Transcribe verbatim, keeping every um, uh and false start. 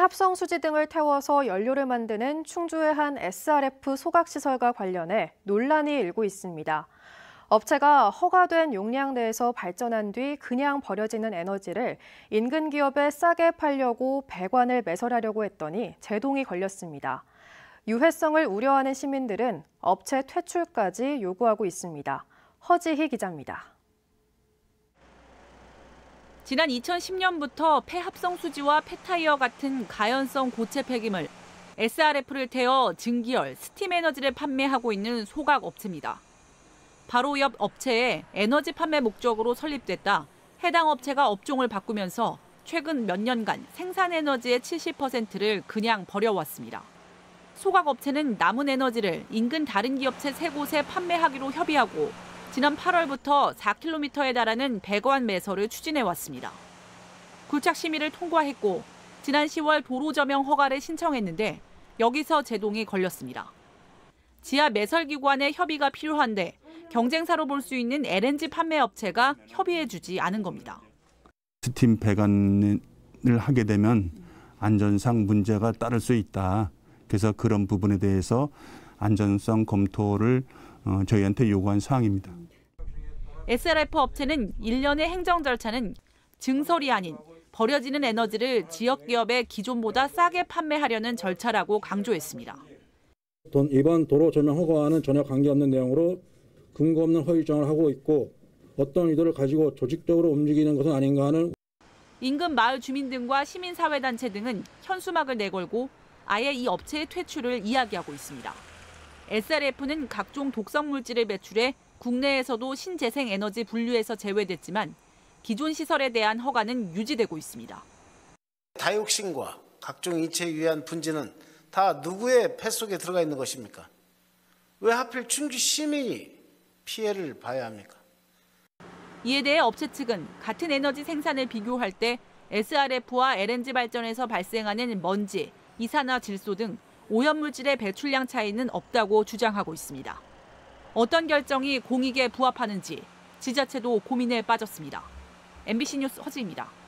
합성 수지 등을 태워서 연료를 만드는 충주의 한 에스알에프 소각시설과 관련해 논란이 일고 있습니다. 업체가 허가된 용량 내에서 발전한 뒤 그냥 버려지는 에너지를 인근 기업에 싸게 팔려고 배관을 매설하려고 했더니 제동이 걸렸습니다. 유해성을 우려하는 시민들은 업체 퇴출까지 요구하고 있습니다. 허지희 기자입니다. 지난 이천십 년부터 폐합성 수지와 폐타이어 같은 가연성 고체 폐기물 에스알에프를 태워 증기열, 스팀 에너지를 판매하고 있는 소각 업체입니다. 바로 옆 업체에 에너지 판매 목적으로 설립됐다 해당 업체가 업종을 바꾸면서 최근 몇 년간 생산 에너지의 칠십 퍼센트를 그냥 버려왔습니다. 소각 업체는 남은 에너지를 인근 다른 기업체 세 곳에 판매하기로 협의하고 지난 팔월부터 사 킬로미터에 달하는 배관 매설을 추진해왔습니다. 굴착 심의를 통과했고 지난 시월 도로 점용 허가를 신청했는데 여기서 제동이 걸렸습니다. 지하 매설 기관의 협의가 필요한데 경쟁사로 볼 수 있는 엘엔지 판매 업체가 협의해주지 않은 겁니다. 스팀 배관을 하게 되면 안전상 문제가 따를 수 있다. 그래서 그런 부분에 대해서 안전성 검토를 저희한테 요구한 사항입니다. 에스알에프 업체는 일련의 행정 절차는 증설이 아닌 버려지는 에너지를 지역 기업에 기존보다 싸게 판매하려는 절차라고 강조했습니다. 이번 도로 점용 허가와는 전혀 관계없는 내용으로 근거 없는 허위 주장을 하고 있고 어떤 의도를 가지고 조직적으로 움직이는 것은 아닌가 하는. 인근 마을 주민 등과 시민사회단체 등은 현수막을 내걸고 아예 이 업체의 퇴출을 이야기하고 있습니다. 에스알에프는 각종 독성 물질을 배출해 국내에서도 신재생 에너지 분류에서 제외됐지만 기존 시설에 대한 허가는 유지되고 있습니다. 다이옥신과 각종 인체에 유해한 분지는 다 누구의 폐 속에 들어가 있는 것입니까? 왜 하필 충주 시민이 피해를 봐야 합니까? 이에 대해 업체 측은 같은 에너지 생산을 비교할 때 에스알에프와 엘엔지 발전에서 발생하는 먼지, 이산화질소 등 오염물질의 배출량 차이는 없다고 주장하고 있습니다. 어떤 결정이 공익에 부합하는지 지자체도 고민에 빠졌습니다. 엠비씨 뉴스 허지입니다.